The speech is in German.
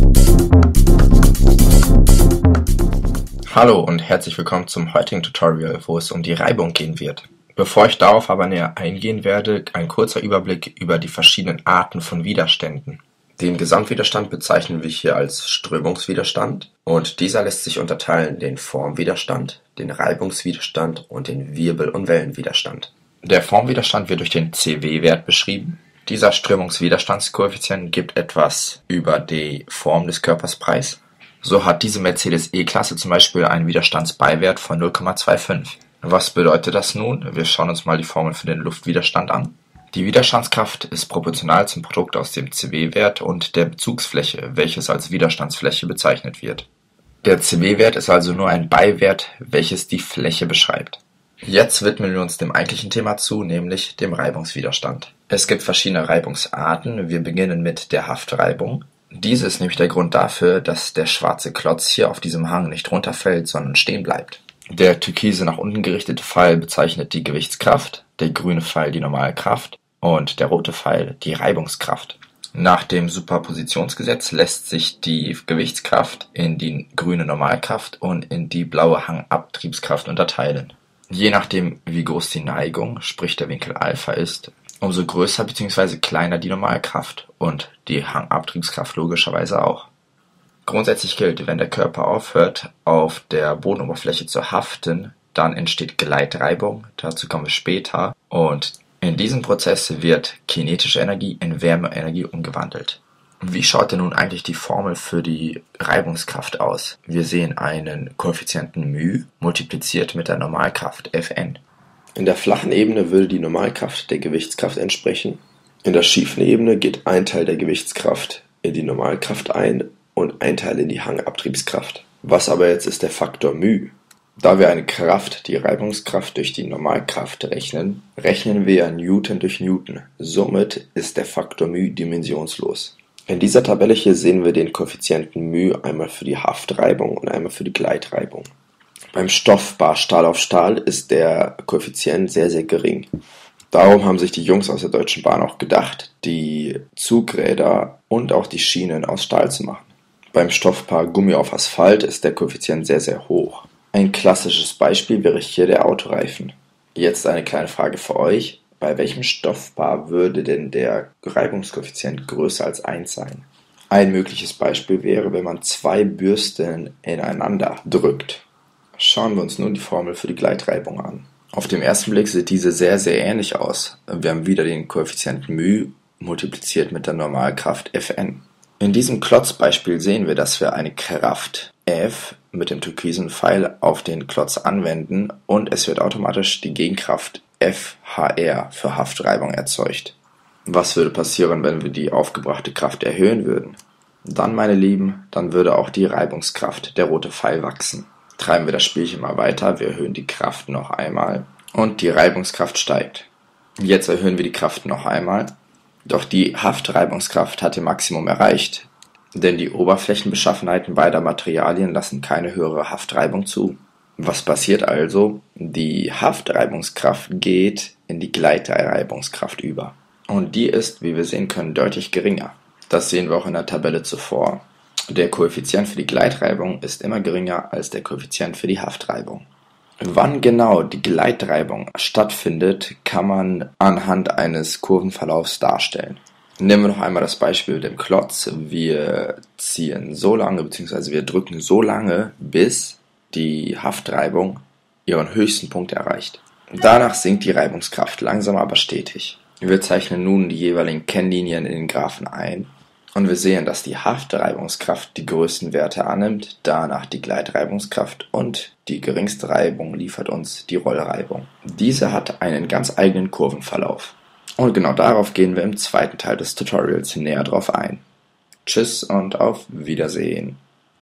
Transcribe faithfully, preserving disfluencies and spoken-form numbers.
Hallo und herzlich willkommen zum heutigen Tutorial, wo es um die Reibung gehen wird. Bevor ich darauf aber näher eingehen werde, ein kurzer Überblick über die verschiedenen Arten von Widerständen. Den Gesamtwiderstand bezeichnen wir hier als Strömungswiderstand und dieser lässt sich unterteilen in den Formwiderstand, den Reibungswiderstand und den Wirbel- und Wellenwiderstand. Der Formwiderstand wird durch den C W-Wert beschrieben. Dieser Strömungswiderstandskoeffizient gibt etwas über die Form des Körpers preis. So hat diese Mercedes E-Klasse zum Beispiel einen Widerstandsbeiwert von null Komma fünfundzwanzig. Was bedeutet das nun? Wir schauen uns mal die Formel für den Luftwiderstand an. Die Widerstandskraft ist proportional zum Produkt aus dem C W-Wert und der Bezugsfläche, welches als Widerstandsfläche bezeichnet wird. Der C W-Wert ist also nur ein Beiwert, welches die Fläche beschreibt. Jetzt widmen wir uns dem eigentlichen Thema zu, nämlich dem Reibungswiderstand. Es gibt verschiedene Reibungsarten. Wir beginnen mit der Haftreibung. Diese ist nämlich der Grund dafür, dass der schwarze Klotz hier auf diesem Hang nicht runterfällt, sondern stehen bleibt. Der türkise nach unten gerichtete Pfeil bezeichnet die Gewichtskraft, der grüne Pfeil die Normalkraft und der rote Pfeil die Reibungskraft. Nach dem Superpositionsgesetz lässt sich die Gewichtskraft in die grüne Normalkraft und in die blaue Hangabtriebskraft unterteilen. Je nachdem, wie groß die Neigung, sprich der Winkel Alpha ist, umso größer bzw. kleiner die Normalkraft und die Hangabtriebskraft logischerweise auch. Grundsätzlich gilt, wenn der Körper aufhört, auf der Bodenoberfläche zu haften, dann entsteht Gleitreibung, dazu kommen wir später, und in diesem Prozess wird kinetische Energie in Wärmeenergie umgewandelt. Wie schaut denn nun eigentlich die Formel für die Reibungskraft aus? Wir sehen einen Koeffizienten μ multipliziert mit der Normalkraft Fn. In der flachen Ebene würde die Normalkraft der Gewichtskraft entsprechen. In der schiefen Ebene geht ein Teil der Gewichtskraft in die Normalkraft ein und ein Teil in die Hangabtriebskraft. Was aber jetzt ist der Faktor μ? Da wir eine Kraft, die Reibungskraft durch die Normalkraft rechnen, rechnen wir Newton durch Newton. Somit ist der Faktor μ dimensionslos. In dieser Tabelle hier sehen wir den Koeffizienten μ einmal für die Haftreibung und einmal für die Gleitreibung. Beim Stoffbar Stahl auf Stahl ist der Koeffizient sehr, sehr gering. Darum haben sich die Jungs aus der Deutschen Bahn auch gedacht, die Zugräder und auch die Schienen aus Stahl zu machen. Beim Stoffpaar Gummi auf Asphalt ist der Koeffizient sehr, sehr hoch. Ein klassisches Beispiel wäre hier der Autoreifen. Jetzt eine kleine Frage für euch. Bei welchem Stoffpaar würde denn der Reibungskoeffizient größer als eins sein? Ein mögliches Beispiel wäre, wenn man zwei Bürsten ineinander drückt. Schauen wir uns nun die Formel für die Gleitreibung an. Auf den ersten Blick sieht diese sehr, sehr ähnlich aus. Wir haben wieder den Koeffizienten μ multipliziert mit der Normalkraft Fn. In diesem Klotzbeispiel sehen wir, dass wir eine Kraft F mit dem türkisen Pfeil auf den Klotz anwenden und es wird automatisch die Gegenkraft F H R für Haftreibung erzeugt. Was würde passieren, wenn wir die aufgebrachte Kraft erhöhen würden? Dann, meine Lieben, dann würde auch die Reibungskraft, der rote Pfeil, wachsen. Treiben wir das Spielchen mal weiter, wir erhöhen die Kraft noch einmal und die Reibungskraft steigt. Jetzt erhöhen wir die Kraft noch einmal, doch die Haftreibungskraft hat ihr Maximum erreicht, denn die Oberflächenbeschaffenheiten beider Materialien lassen keine höhere Haftreibung zu. Was passiert also? Die Haftreibungskraft geht in die Gleitreibungskraft über. Und die ist, wie wir sehen können, deutlich geringer. Das sehen wir auch in der Tabelle zuvor. Der Koeffizient für die Gleitreibung ist immer geringer als der Koeffizient für die Haftreibung. Wann genau die Gleitreibung stattfindet, kann man anhand eines Kurvenverlaufs darstellen. Nehmen wir noch einmal das Beispiel mit dem Klotz. Wir ziehen so lange bzw. wir drücken so lange, bis die Haftreibung ihren höchsten Punkt erreicht. Danach sinkt die Reibungskraft langsam aber stetig. Wir zeichnen nun die jeweiligen Kennlinien in den Graphen ein. Und wir sehen, dass die Haftreibungskraft die größten Werte annimmt, danach die Gleitreibungskraft und die geringste Reibung liefert uns die Rollreibung. Diese hat einen ganz eigenen Kurvenverlauf. Und genau darauf gehen wir im zweiten Teil des Tutorials näher drauf ein. Tschüss und auf Wiedersehen.